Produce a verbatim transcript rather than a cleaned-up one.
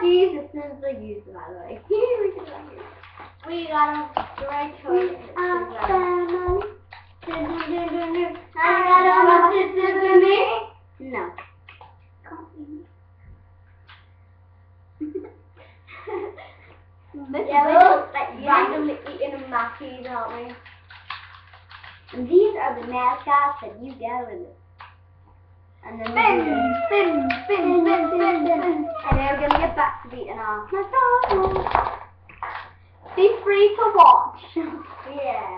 Mackies as soon as I use them, by the way. We got a great choice. I got a sister with me. No. Yeah, we just like randomly eating a Mackies, aren't we? And these are the mascots that you get with it. And then spin, spin, spin, spin, spin, spin. And then we're gonna get back to beating off. Be free to watch. Yeah.